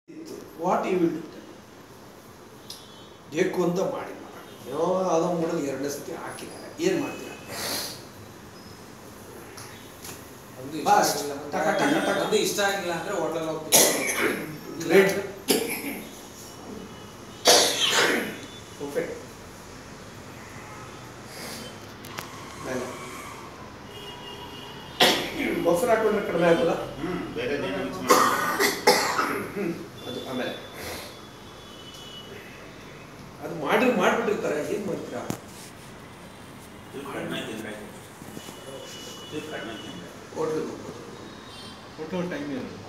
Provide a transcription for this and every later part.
What you will do ಬೇಕು ಅಂತ ಮಾಡಿ ಏನೋ ಯಾವುದೋ ಮೂಡಲ್ಲಿ ಎರಡನೇ ಸತಿ ಹಾಕಿದ್ದಾರೆ, ಏನು ಮಾಡ್ತೀರಾ? ಇಷ್ಟ ಆಗಿಲ್ಲ ಅಂದ್ರೆ ಹೋಟೆಲ್ ಹೋಗ್ತೀವಿ. Great perfect. ಮೊಸರು ಹಾಕೊಂಡ್ರೆ ಕಡಿಮೆ ಆಗಲ್ಲ. ಬೇರೆ ಅದು ಆಮೇಲೆ ಅದು ಮಾಡಿಬಿಟ್ಟಿರ್ತಾರೆ, ಏನು ಮಾಡ್ತೀರಾ? ಹೋಟ್ಲಿಗೆ ಹೋಗ್ಬೋದು, ಫೋಟೋ ಟೈಮ್ ಇರೋದು.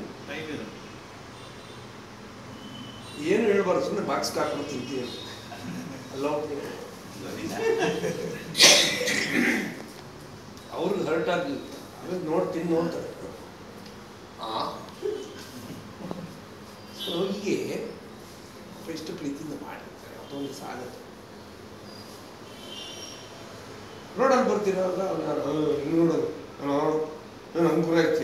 ಏನು ಹೇಳ್ಬಾರ್ದು, ಸುಮ್ಮನೆ ಬಾಕ್ಸ್ ಹಾಕೊಂಡು ತಿಂತೀವಿ ಅಲ್ಲ. ಅವ್ರಿಗೆ ಹರ್ಟ್ ಆಗಲಿಲ್ಲ, ಆಮೇಲೆ ನೋಡ್ತಾರೆ. ಸೊ ಹೀಗೆ ಎಷ್ಟು ಪ್ರೀತಿಯಿಂದ ಮಾಡಿರ್ತಾರೆ, ಅದೊಂದು ಸಾಗುತ್ತೆ. ರೋಡಲ್ಲಿ ಬರ್ತಿರೋವಾಗ ಹಿಂಗೆ ನೋಡೋದು, ನಾನು ಹಂಗೆ ಗುರಾಯಿಸ್ತೀಯ,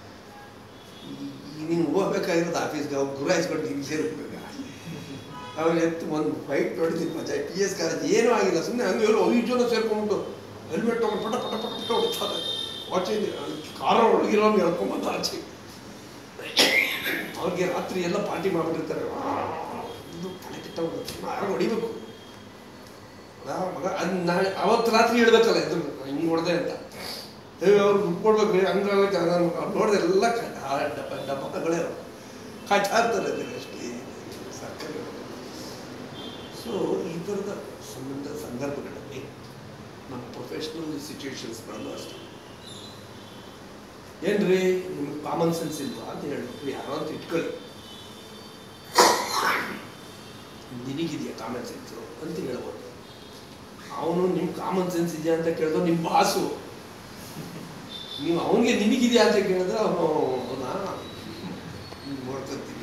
ನೀನು ಹೋಗ್ಬೇಕಾಗಿರೋದು ಆಫೀಸ್ಗೆ, ಅವ್ರು ಗುರಾಯಿಸ್ಕೊಂಡು ಹಿಂಗೆ ಸೇರ್ಬೇಕು. ಅವ್ರು ಎತ್ತು ಒಂದು ಫೈಟ್ ನೋಡಿದ್ದೀನಿ ಮಜಾ. PS ಕಾಲೇಜ್ ಏನೂ ಆಗಿಲ್ಲ, ಸುಮ್ಮನೆ ಹಂಗೆ ಹೇಳೋ 5 ಜನ ಸೇರ್ಕೊಂಡ್ಬಿಟ್ಟು ಹೆಲ್ಮೆಟ್ ತೊಗೊಂಡು ಪಟ ಪಟ ಪಟ ಪಟ ಹೊಡಿತಾರೆ. ಆಚೆ ಕಾರ ಒಳಗಿರೋನು ಹೇಳ್ಕೊಂಬಂದು ಆಚೆ ಅವ್ರಿಗೆ ರಾತ್ರಿ ಎಲ್ಲ ಪಾರ್ಟಿ ಮಾಡಿಬಿಟ್ಟಿರ್ತಾರೆ. ಇದು ತಲೆ ಕೆಟ್ಟ ಯಾರು ಹೊಡಿಬೇಕು ಮಗ, ಅದು ನಾಳೆ ಅವತ್ತು ರಾತ್ರಿ ಹೇಳ್ಬೇಕಲ್ಲ, ಇದು ಹಿಂಗೆ ಹೊಡೆದೆ ಅಂತ ಅವ್ರು ಗುಡ್ಕೊಡ್ಬೇಕು. ಹಂಗಾಗುತ್ತೆ ಅವ್ರು ನೋಡಿದೆ ಎಲ್ಲ ಡಬ್ಬಗಳೇ ಕಾಯ್ತಾ ಇರ್ತಾರೆ ಅಷ್ಟೇ ಸರ್ಕಾರಿ. ಸೊ ಈ ಥರದ ಸಂದರ್ಭಗಳಲ್ಲಿ ನಮ್ಮ ಪ್ರೊಫೆಷ್ನಲ್ ಸಿಚುವೇಶನ್ಸ್ಗಳಲ್ಲೂ ಅಷ್ಟೇ. ಏನ್ರಿ ನಿಮ್ಗೆ ಕಾಮನ್ ಸೆನ್ಸ್ ಇಲ್ವಾ ಅಂತ ಹೇಳ್ಬಿಟ್ಟು ಯಾರೋ ಅಂತ ಇಟ್ಕೊಳ್ಳಿ, ನಿನಗಿದೆಯಾ ಕಾಮನ್ ಸೆನ್ಸು ಅಂತ ಹೇಳ್ಬೋದು. ಅವನು ನಿಮ್ಮ ಕಾಮನ್ ಸೆನ್ಸ್ ಇದೆಯಾ ಅಂತ ಕೇಳಿದ್ರು ನಿಮ್ಮ ಬಾಸು, ನೀವು ಅವನಿಗೆ ನಿನಗಿದೆಯಾ ಅಂತ ಕೇಳಿದ್ರೆ ಅವನು ನೋಡ್ಕೊತೀನಿ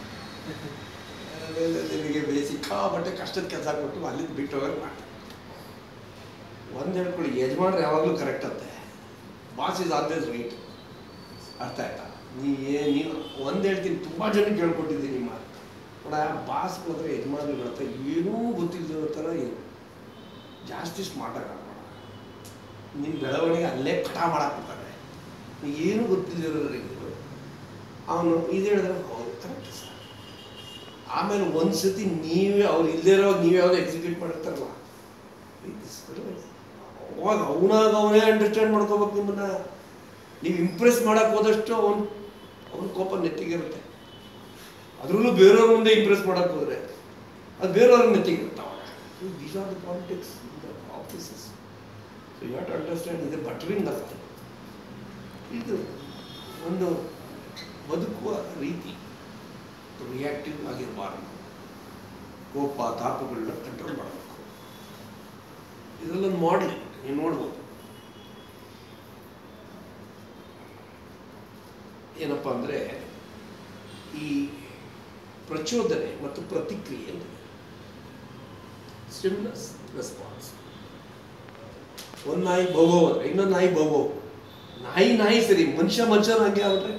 ನಿನಗೆ ಸಿಕ್ಕಾಪಟ್ಟೆ ಕಷ್ಟದ ಕೆಲಸ ಕೊಟ್ಟು ಅಲ್ಲಿಂದ ಬಿಟ್ಟು ಹೋಗೋದು ಮಾಡ್ತಾರೆ. ಒಂದು ಹೇಳ್ಕೊಳ್ಳಿ, ಯಜಮಾನ್ರು ಯಾವಾಗಲೂ ಕರೆಕ್ಟ್ ಅಂತೆ, ಬಾಸ್ ಇಸ್ ಆಲ್ವೇಸ್ ರೈಟ್. ಅರ್ಥ ಆಯ್ತಾ? ನೀನು ಒಂದು ಹೇಳ್ತೀನಿ, ತುಂಬ ಜನಕ್ಕೆ ಹೇಳ್ಕೊಟ್ಟಿದ್ದೀನಿ ಮಾತು ನೋಡ, ಬಾಸ್ ಹೋದ್ರೆ ಯಜಮಾನ್ಗಳ ಹತ್ರ ಏನೂ ಗೊತ್ತಿಲ್ಲದಿರೋ ಥರ ಏನು ಜಾಸ್ತಿ ಸ್ಮಾರ್ಟ್ ಆಗಿ ಆಡೋಣ. ನಿನ್ನ ಬೆಳವಣಿಗೆ ಅಲ್ಲೇ ಕಟ ಮಾಡಾಕ್ಬಿಡ್ತಾರೆ. ಏನೂ ಗೊತ್ತಿಲ್ಲದಿರೋರಿಗೆ ಅವನು ಇದು ಹೇಳಿದ್ರೆ ಹೌದು ಕರೆಕ್ಟ್ ಸರ್. ಆಮೇಲೆ ಒಂದು ಸತಿ ನೀವೇ ಅವ್ರು ಇಲ್ಲದೇ ಇರೋವಾಗ ನೀವೇ ಯಾವುದು ಎಕ್ಸಿಕ್ಯೂಟ್ ಮಾಡಿರ್ತಾರಲ್ಲ, ಅವಾಗ ಅವನೇ ಅಂಡರ್ಸ್ಟ್ಯಾಂಡ್ ಮಾಡ್ಕೋಬೇಕು. ನಿಮ್ಮನ್ನ ನೀವು ಇಂಪ್ರೆಸ್ ಮಾಡೋಕ್ಕೆ ಹೋದಷ್ಟು ಅವನ ಕೋಪ ನೆತ್ತಿಗಿರುತ್ತೆ. ಅದರಲ್ಲೂ ಬೇರೆಯವ್ರ ಮುಂದೆ ಇಂಪ್ರೆಸ್ ಮಾಡೋಕ್ಕೆ ಹೋದರೆ ಅದು ಬೇರೆಯವ್ರ ನೆತ್ತಿಗಿರುತ್ತೆ. ಅವಾಗ these are the politics in the offices. So you have to understand ಇದು ಬಟರಿಂಗ್ ಅರ್ಥ. ಇದು ಒಂದು ಬದುಕುವ ರೀತಿ ರಿಯಾಕ್ಟಿವ್ ಆಗಿರಬಾರ್ದು. ಕೋಪ ತಾಪಗಳನ್ನ ಕಂಟ್ರೋಲ್ ಮಾಡಬೇಕು. ಇದರಲ್ಲೊಂದು ಮಾಡಲಿ ನೀವು ನೋಡ್ಬೋದು. ಏನಪ್ಪ ಅಂದರೆ ಈ ಪ್ರಚೋದನೆ ಮತ್ತು ಪ್ರತಿಕ್ರಿಯೆ ಅಂತ ಸ್ಟಿಮ್ಯುಲಸ್ ರೆಸ್ಪಾನ್ಸ್. ಒಂದು ನಾಯಿ ಬೋಗೋ ಅಂದರೆ ಇನ್ನೊಂದು ನಾಯಿ ಬೋಗೋ. ನಾಯಿ ಸರಿ, ಮನುಷ್ಯನಾಗೆ ಆಗ್ಬಿಟ್ರೆ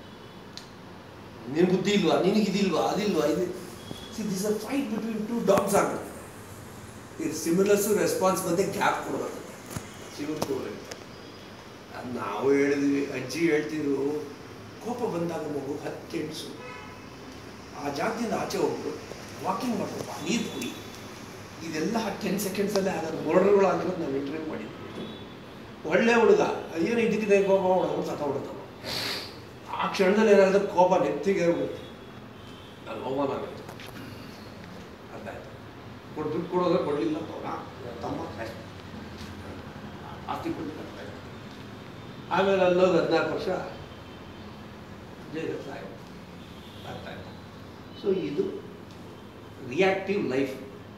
ನಿನ್ ಬುದ್ಧಿ ಇಲ್ವಾ, ನಿನಗಿದಿಲ್ವಾ, ಅದಿಲ್ವಾ, ಇದು this a fight between 2 dogs ಆಗುತ್ತೆ. ಇದು ಸ್ಟಿಮ್ಯುಲಸ್ ರೆಸ್ಪಾನ್ಸ್ ಮಧ್ಯೆ ಗ್ಯಾಪ್ ಕೊಡಬಾರ್ದು. ಅದು ನಾವು ಹೇಳಿದ್ವಿ, ಅಜ್ಜಿ ಹೇಳ್ತಿದ್ರು, ಕೋಪ ಬಂದಾಗ ಮಗು 10 ಎಣ್ಸು, ಆ ಜಾಗದಿಂದ ಆಚೆ ಹೋಗ್ಬಿಡು, ವಾಕಿಂಗ್ ಮಾಡ್ಬೇಕು, ನೀರು ಕುಡಿ. ಇದೆಲ್ಲ 10 ಸೆಕೆಂಡ್ಸಲ್ಲೇ ಆಗೋದು. ಮರ್ಡರ್ಗಳಾಗಿರೋದು ನಾವು ಇಂಟರ್ವ್ಯೂ ಮಾಡಿದ್ವಿ. ಒಳ್ಳೆ ಹುಡುಗ, ಏನು ಇದಕ್ಕಿದೆ ಕೋಪ ಹೊಡೆದು ಸತ್ತ ಹೊಡೆದವ. ಆ ಕ್ಷಣದಲ್ಲಿ ಏನಾದ್ರೆ ಕೋಪ ನೆತ್ತಿಗೆ ಹೋಗುತ್ತೆ, ನಾನು ಅವಮಾನ ಆಗುತ್ತೆ. ಅರ್ಥ ಆಯ್ತು? ದುಡ್ಡು ಕೊಡೋದ್ರೆ ಕೊಡಲಿಲ್ಲ ತಮ್ಮ ಆಸ್ತಿ ಕೊಟ್ಟು ಕಟ್ತಾ ಇತ್ತು. ಆಮೇಲೆ ಅಲ್ಲೋದು 14 ವರ್ಷ ಜೈಲು ಸಾಯ. ಅರ್ಥ ಆಯ್ತು? ಸೊ ಇದು ರಿಯಾಕ್ಟಿವ್ ಲೈಫ್.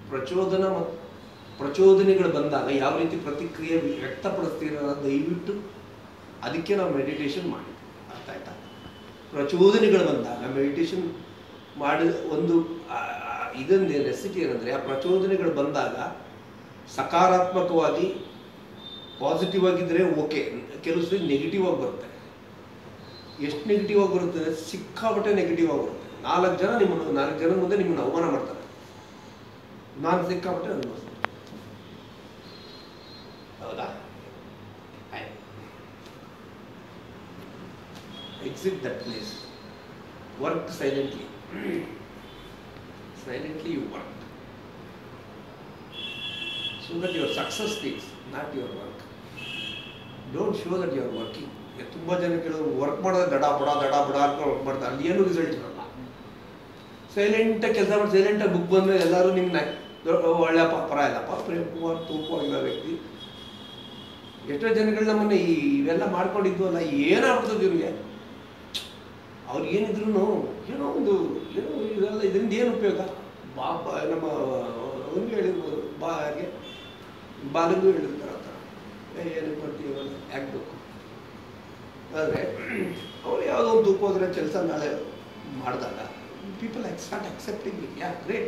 ಪ್ರಚೋದನೆಗಳು ಬಂದಾಗ ಯಾವ ರೀತಿ ಪ್ರತಿಕ್ರಿಯೆ ವ್ಯಕ್ತಪಡಿಸ್ತೀರ ದಯವಿಟ್ಟು ಅದಕ್ಕೆ ನಾವು ಮೆಡಿಟೇಷನ್ ಮಾಡಿದ್ವಿ. ಅರ್ಥ ಆಯ್ತಾ? ಪ್ರಚೋದನೆಗಳು ಬಂದಾಗ ಮೆಡಿಟೇಷನ್ ಮಾಡಿ ಒಂದು ಇದೊಂದು ರೆಸಿಪಿ ಏನಂದರೆ, ಆ ಪ್ರಚೋದನೆಗಳು ಬಂದಾಗ ಸಕಾರಾತ್ಮಕವಾಗಿ ಪಾಸಿಟಿವ್ ಆಗಿದ್ದರೆ ಓಕೆ, ಕೆಲವು ಸರಿ ನೆಗೆಟಿವ್ ಆಗಿ ಬರುತ್ತೆ. ಎಷ್ಟು ನೆಗೆಟಿವ್ ಆಗಿ ಬರುತ್ತೆ ಅಂದರೆ ಸಿಕ್ಕಾಪಟ್ಟೆ ನೆಗೆಟಿವ್ ಆಗಿ ಬರುತ್ತೆ. 4 ಜನ ಮುಂದೆ ನಿಮ್ಮನ್ನು ಅವಮಾನ ಮಾಡ್ತಾರೆ. ನಾನು ಸಿಕ್ಕಾಬಿಟ್ಟೆ ಅನುಭವಿಸ್ತೀನಿ. ಹೌದಾ? Exit that place. Work silently. Silently you work. So that your success speaks, not your work. Don't show that you are working. ತುಂಬ ಜನ ಕೆಲವರು ವರ್ಕ್ ಮಾಡೋದು ದಡ ಬಡ ಅಂತ ವರ್ಕ್ ಮಾಡ್ತಾರೆ, ಅಲ್ಲಿ ಏನು ರಿಸಲ್ಟ್ ಇರಲ್ಲ. ಸೈಲೆಂಟಾಗಿ ಕೆಲಸ ಮಾಡಿ ಸೈಲೆಂಟಾಗಿ ಬುಕ್ ಬಂದರೆ ಎಲ್ಲರೂ ನಿಮ್ಮನ್ನ ಒಳ್ಳೆ ಪರ ಇಲ್ಲಪ್ಪ ಪ್ರೇಮ್ ಕುಮಾರ್ ತೂಕವಾಗಿರೋ ವ್ಯಕ್ತಿ. ಎಷ್ಟೋ ಜನಗಳು ನಮ್ಮನ್ನು ಇವೆಲ್ಲ ಮಾಡ್ಕೊಂಡಿದ್ವಲ್ಲ, ಏನಾಗ್ಬಿಡ್ತದೆ ಇವ್ರಿಗೆ. ಅವ್ರು ಏನಿದ್ರು ಏನೋ ಇದೆಲ್ಲ ಇದರಿಂದ ಏನು ಉಪಯೋಗ? ನಮ್ಮ ಅವ್ರಿಗೆ ಹೇಳಿರ್ಬೋದು, ಬಾಲಿಗೂ ಹೇಳಿರ್ತಾರೆ ಆ ಥರ, ಏನಕ್ಕೆ ಬರ್ತೀವಲ್ಲ ಯಾಕಬೇಕು. ಆದರೆ ಅವ್ರು ಯಾವುದೋ ಒಂದು ತೂಕೋದ್ರೆ ಕೆಲಸ ನಾಳೆ ಮಾಡಿದಾಗ people start accepting it. Yeah great.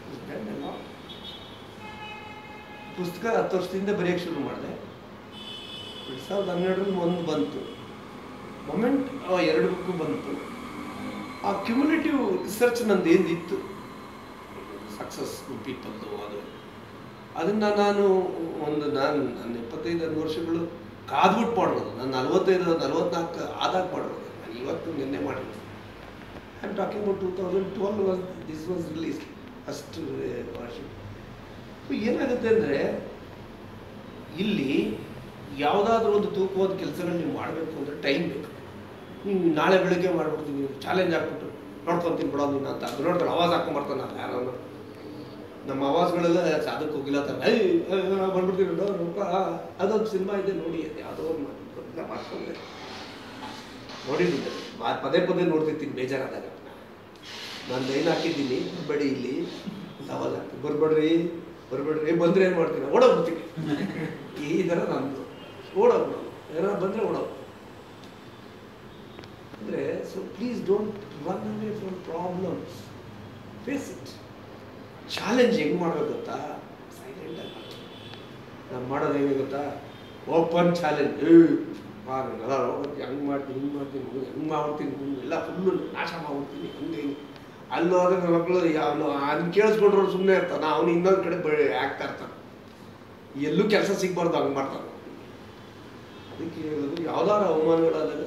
ಪುಸ್ತಕ 10 ವರ್ಷದಿಂದ ಬರೆಯೋಕ್ಕೆ ಶುರು ಮಾಡಿದೆ. 2012ರಲ್ಲಿ ಒಂದು ಬಂತು, ಮೊಮೆಂಟ್ 2 ಬುಕ್ಕು ಬಂತು. ಆ ಕ್ಯುಮುಲೇಟಿವ್ ರಿಸರ್ಚ್ ನಂದು ಏನಿತ್ತು ಸಕ್ಸಸ್ಫುಲ್ ಪೀಪಲ್ದು, ಅದನ್ನು ನಾನು ನನ್ನ 25 ವರ್ಷಗಳು ಕಾದ್ಬಿಟ್ಟು ಮಾಡಿರೋದು. ನಾನು 45-44 ಆದಾಗ ಮಾಡಿರೋದು. ನಾನು ಇವತ್ತು ನಿನ್ನೆ ಮಾಡಿರೋದು. I am talking about 2012 this was release first version. ಏನಾಗುತ್ತೆ ಅಂದರೆ, ಇಲ್ಲಿ ಯಾವುದಾದ್ರೂ ಒಂದು ತೂಕವಾದ ಕೆಲಸಗಳು ನೀವು ಮಾಡಬೇಕು ಅಂದರೆ ಟೈಮ್ ಬೇಕು. ನೀವು ನಾಳೆ ಬೆಳಗ್ಗೆ ಮಾಡ್ಬಿಡ್ತೀನಿ, ಚಾಲೆಂಜ್ ಹಾಕ್ಬಿಟ್ಟು ನೋಡ್ಕೊತೀನಿ ಬಿಡೋದು ನೀನು ಅಂತ ಅದು ನೋಡ್ತಾರೆ, ಆವಾಜ್ ಹಾಕೊಂಬರ್ತಾನೆ. ನಾನು ಯಾರೋ ನಮ್ಮ ಆವಾಜ್ಗಳೆಲ್ಲ ಸಾಧಕ್ಕೆ ಹೋಗಿಲ್ಲ ತಾನೆ, ಬಂದ್ಬಿಡ್ತೀನಿ ಅದೊಂದು ಸಿನಿಮಾ ಇದೆ ನೋಡಿ, ಅದು ಯಾವುದೋ ಒಂದು ಮಾಡ್ಕೊಂಡೆ ನೋಡಿದ್ದೀನಿ, ಪದೇ ನೋಡ್ತಿರ್ತೀನಿ ಬೇಜಾರಾದಾಗ. ನಾನು ಲೈನ್ ಹಾಕಿದ್ದೀನಿ, ಬರಬೇಡಿ ಇಲ್ಲಿ ಆವಾಜ್ ಹಾಕ್ತೀನಿ, ಬರ್ಬೇಡ್ರಿ ಬಂದರೆ ಏನು ಮಾಡ್ತೀನಿ, ಓಡೋಗ್ಬಿಡ್ತೀನಿ. ಈ ಥರ ನಂದು ಓಡೋಗ್ಬಿಡೋದು, ಏನಾದ್ರು ಬಂದರೆ ಓಡೋದು ಅಂದರೆ. So please don't run away from problems, face it. Challenge ಹೆಂಗೆ ಮಾಡೋದು ಗೊತ್ತಾ? ಸೈಲೆಂಟಾಗಿ ಮಾಡಿ. ನಾನು ಮಾಡೋದು ಹೆಂಗೆ ಗೊತ್ತಾ? Open challenge. ಹಂಗೆ ಮಾಡ್ತೀನಿ, ಹೆಂಗೆ ಮಾಡ್ತೀನಿ ಎಲ್ಲ ಫುಲ್ಲು ನಾಶ ಮಾಡ್ಬಿಡ್ತೀನಿ, ಹಂಗೆ ಅಲ್ಲೋದ್ರೆ ನನ್ನ ಮಕ್ಕಳು ಅವನು ಅದನ್ನ ಕೇಳಿಸ್ಕೊಂಡ್ರು ಸುಮ್ಮನೆ ಇರ್ತಾನೆ, ಅವನು ಇನ್ನೊಂದು ಕಡೆ ಆಗ್ತಾ ಇರ್ತಾನೆ, ಎಲ್ಲೂ ಕೆಲಸ ಸಿಗ್ಬಾರ್ದು, ಹಂಗೆ ಮಾಡ್ತಾನೆ. ಅದಕ್ಕೆ ಹೇಳೋದು, ಯಾವ್ದಾದ್ರು ಅವಮಾನಗಳಾದಾಗ,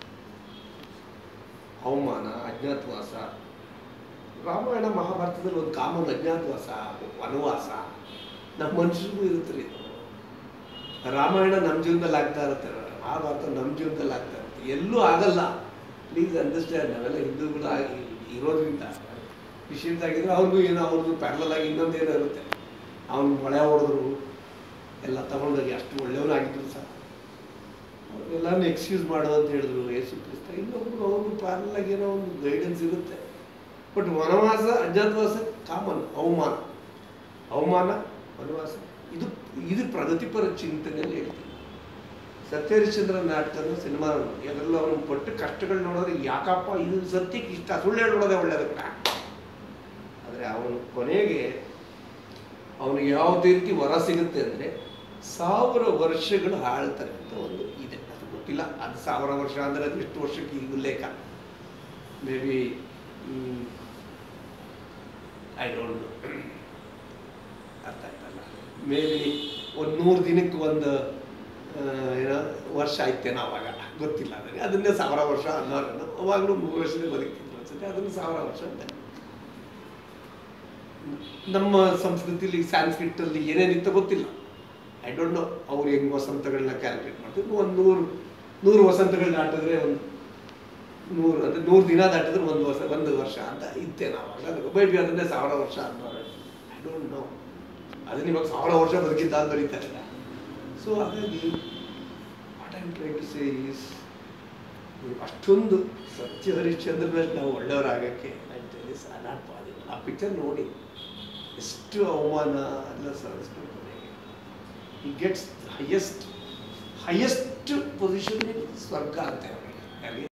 ಅವಮಾನ, ಅಜ್ಞಾತವಾಸ, ರಾಮಾಯಣ ಮಹಾಭಾರತದಲ್ಲಿ ಒಂದು ಕಾಮನ್ ಅಜ್ಞಾತವಾಸ, ವನವಾಸ ನಮ್ಮ ಮನುಷ್ಯರಿಗೂ ಇರುತ್ತೆ ರೀ. ರಾಮಾಯಣ ನಮ್ಮ ಜೀವನದಲ್ಲಿ ಆಗ್ತಾ ಇರುತ್ತೆ, ಮಹಾಭಾರತ ನಮ್ಮ ಜೀವನದಲ್ಲಿ ಆಗ್ತಾ ಇರುತ್ತೆ, ಎಲ್ಲೂ ಆಗಲ್ಲ. Please understand. ನಾವೆಲ್ಲ ಹಿಂದೂಗಳಾಗಿ ಇರೋದ್ರಿಂದ ವಿಷಯದಾಗಿದ್ರೆ ಅವ್ರಿಗೂ ಅವ್ರದ್ದು ಪ್ಯಾರಲಲ್ ಆಗಿ ಇನ್ನೊಂದೇನೋ ಇರುತ್ತೆ. ಅವ್ನು ಮಳೆ ಹೊಡೆದ್ರು ಎಲ್ಲ ತಗೊಂಡೋಗಿ ಅಷ್ಟು ಒಳ್ಳೆಯವನಾಗಿದ್ರು ಸಹ ಎಲ್ಲಾನು ಎಕ್ಸ್ಕ್ಯೂಸ್ ಮಾಡು ಅಂತ ಹೇಳಿದ್ರು ಯೇಸು ಕ್ರಿಸ್ತ. ಇನ್ನೊಬ್ರು ಅವ್ರಿಗೂ ಪ್ಯಾರಲಲ್ ಆಗಿ ಏನೋ ಒಂದು ಗೈಡೆನ್ಸ್ ಇರುತ್ತೆ. ಬಟ್ ವನವಾಸ, ಅಜ್ಞಾತವಾಸ ಕಾಮನ್. ಅವಮಾನ, ವನವಾಸ ಇದು ಪ್ರಗತಿಪರ ಚಿಂತನೆಯಲ್ಲಿ ಹೇಳ್ತೀನಿ. ಸತ್ಯಹರಿಶ್ಚಂದ್ರ ನಾಟಕದ ಸಿನಿಮಾ ಅದೆಲ್ಲ ಅವನು ಪಟ್ಟು ಕಷ್ಟಗಳು ನೋಡೋದ್ರೆ ಯಾಕಪ್ಪ ಇದು ಸತ್ಯಕ್ಕೆ ಇಷ್ಟ, ಸುಳ್ಳು ಹೇಳೋದೇ ಒಳ್ಳೆಯದಕ್ಕೆ. ಆದರೆ ಅವನು ಕೊನೆಗೆ ಅವನಿಗೆ ಯಾವುದೇ ರೀತಿ ವರ ಸಿಗುತ್ತೆ ಅಂದರೆ 1000 ವರ್ಷಗಳು ಆಳ್ತಾರೆ ಅಂತ ಒಂದು ಇದೆ. ಅದು ಗೊತ್ತಿಲ್ಲ, ಅದು 1000 ವರ್ಷ ಅಂದರೆ ಅದು ಎಷ್ಟು ವರ್ಷಕ್ಕೆ ಈಗ ಉಲ್ಲೇಖ. Maybe I don't know, ಅರ್ಥ ಆಯ್ತಲ್ಲ. ಮೇ ಬಿ ಒಂದು 100 ದಿನಕ್ಕೆ ಒಂದು ಏನೋ ವರ್ಷ ಆಯ್ತೇನೋ ಅವಾಗ, ಗೊತ್ತಿಲ್ಲ ನನಗೆ. ಅದನ್ನೇ 1000 ವರ್ಷ ಅನ್ನೋರನ್ನು ಅವಾಗಲೂ 3 ವರ್ಷದೇ ಬದುಕ್ತಿದ್ರು ಅನ್ಸುತ್ತೆ, ಅದನ್ನು 1000 ವರ್ಷ ಅಂತ. ನಮ್ಮ ಸಂಸ್ಕೃತಿಲಿ ಸ್ಯಾನ್ಸ್ಕ್ರಿಟಲ್ಲಿ ಏನೇನಿತ್ತು ಗೊತ್ತಿಲ್ಲ, ಐ ಡೋಂಟ್ ನೋ. ಅವ್ರು ಹೆಂಗೆ ವಸಂತಗಳನ್ನ ಕ್ಯಾಲ್ಕುಲೇಟ್ ಮಾಡ್ತಿದ್ರು. ಒಂದು 100 ವಸಂತಗಳು ದಾಟಿದ್ರೆ ಒಂದು 100 ಅಂದರೆ 100 ದಿನ ದಾಟಿದ್ರೆ ಒಂದು ವರ್ಷ ಅಂತ ಇತ್ತೇನೋ ಅವಾಗ. ಮೇ ಬಿ ಅದನ್ನೇ 1000 ವರ್ಷ ಅನ್ನೋರು, ಐ ಡೋಂಟ್ ನೋ. ಅದನ್ನ ಇವಾಗ 1000 ವರ್ಷ ಬದುಕಿದ್ದ ಅಂತ ಬರೀತಾರೆ. ಸೊ ಹಾಗಾಗಿ what I am trying to say is, ಅಷ್ಟೊಂದು ಸತ್ಯ ಹರಿಶ್ಚಂದ್ರನಲ್ಲಿ ನಾವು ಒಳ್ಳೆಯವರಾಗಕ್ಕೆ ಆ ಪಿಕ್ಚರ್ ನೋಡಿ ಎಷ್ಟು ಅವಮಾನ ಎಲ್ಲ ಸಹಿಸ್ಕೊಂಡು he gets highest position in ಸ್ವರ್ಗ ಅಂತ.